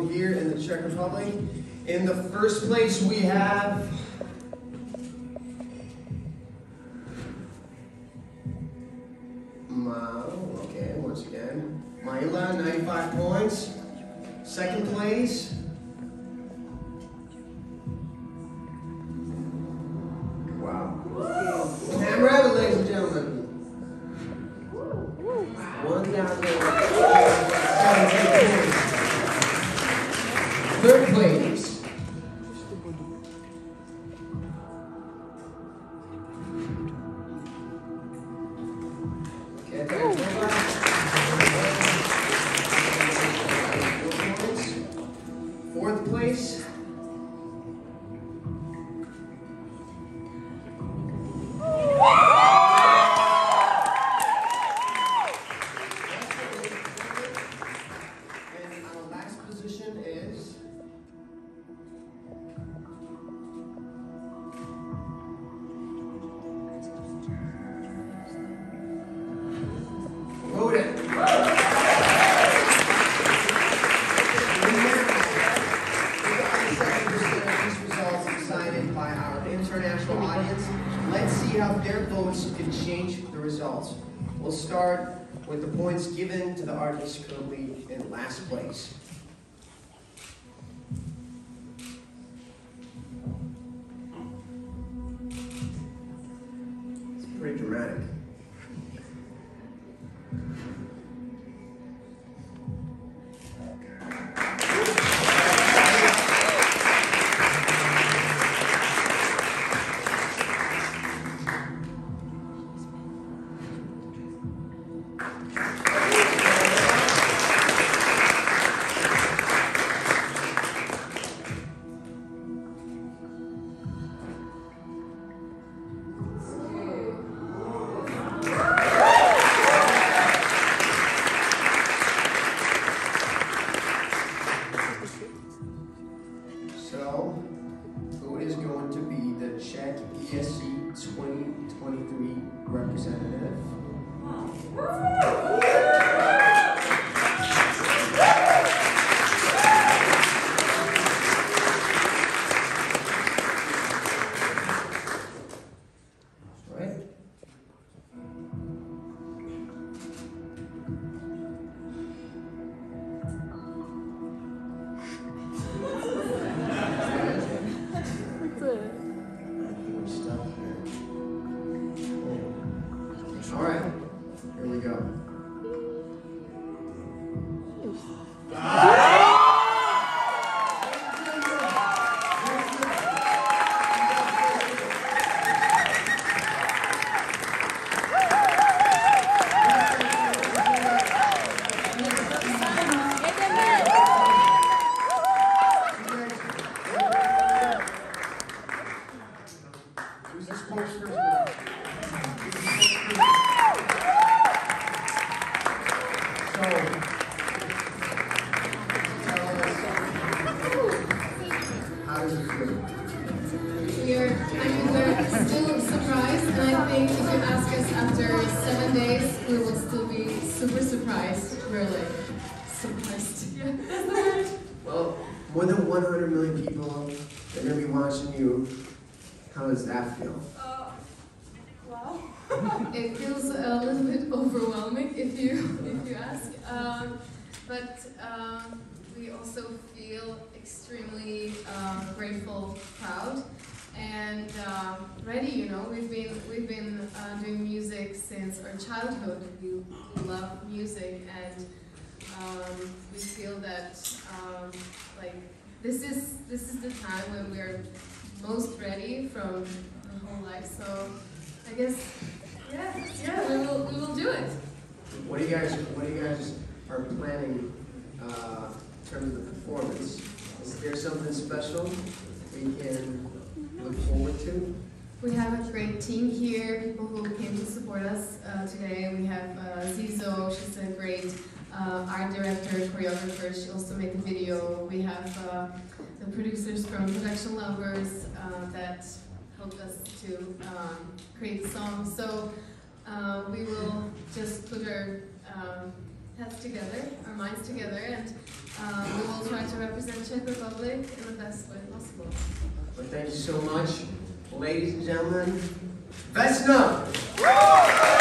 here in the Czech Republic. In the first place we have okay, once again, Maila, 95 points. Second place, wow. Camera, ladies and gentlemen. One down there. Third place. Fourth place. And our last position is Odin. By our international audience. Let's see how their votes can change the results. We'll start with the points given to the artist currently in last place. It's pretty dramatic. So, who is going to be the Czech ESC 2023 representative? Right? All right, here we go. Who's the spokesperson? We're still surprised, and I think if you ask us after 7 days, we will still be super surprised. We're like, surprised. Yeah, that's the word. Well, more than 100 million people are going to be watching you. How does that feel? Wow. It feels a little bit overwhelming if you ask, but we also feel extremely grateful, proud, and ready. You know, we've been doing music since our childhood. We love music, and we feel that like this is the time when we're most ready from our whole life. So I guess yeah, we will do it. What do you guys are planning in terms of the performance? Is there something special we can look forward to? We have a great team here, people who came to support us today. We have Zizo, she's a great art director, choreographer. She also made the video. We have the producers from Production Lovers that helped us to create the song. So we will just put our heads together, our minds together, and we will try to represent Czech Republic in the best way possible. Well, thank you so much. Ladies and gentlemen, Vesna!